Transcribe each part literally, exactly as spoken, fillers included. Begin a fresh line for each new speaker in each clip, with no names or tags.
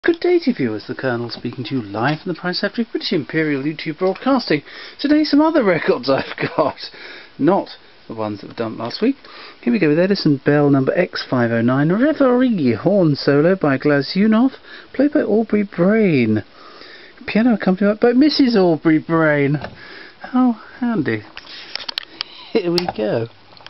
Good day to you viewers, the Colonel speaking to you live from the Price Factory, British Imperial YouTube Broadcasting. Today some other records I've got, not the ones that were dumped last week. Here we go with Edison Bell number X five oh nine, Reverie, horn solo by Glazunov, played by Aubrey Brain. Piano accompanied by Missus Aubrey Brain. How handy. Here we go.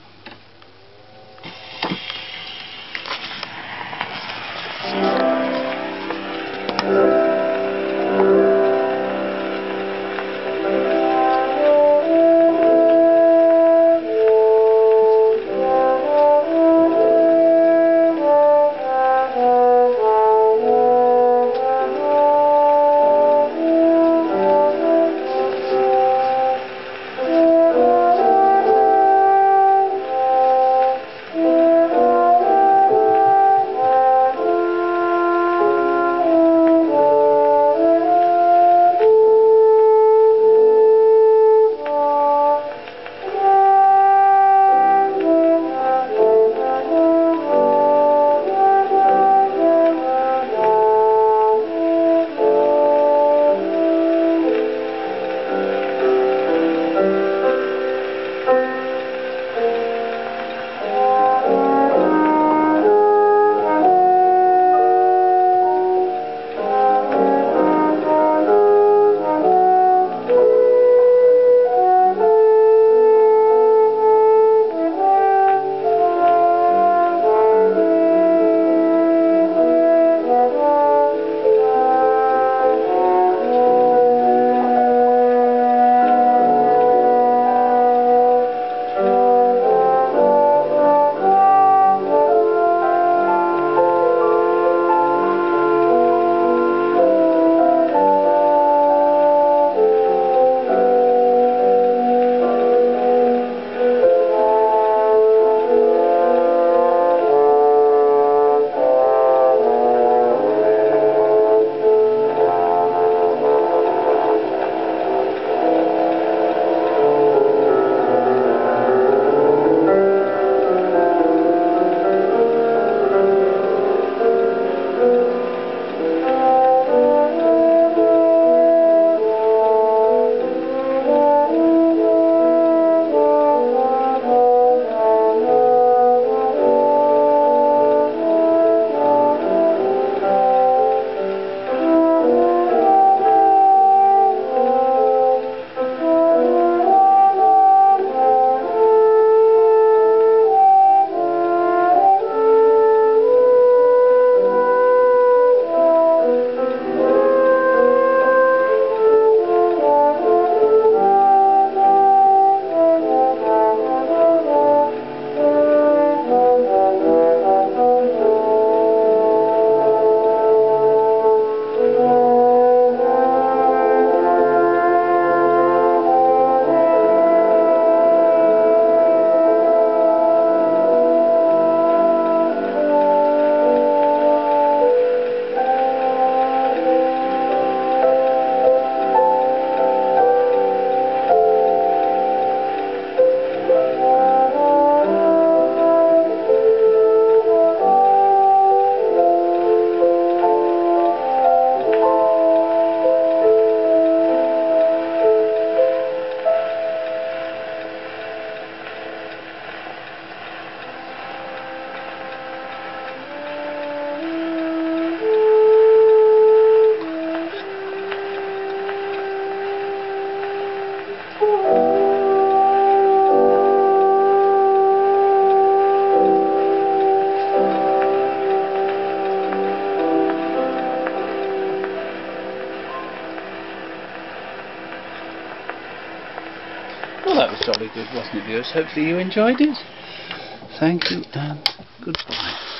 Well, that was jolly good, wasn't it, viewers? Hopefully you enjoyed it. Thank you and goodbye.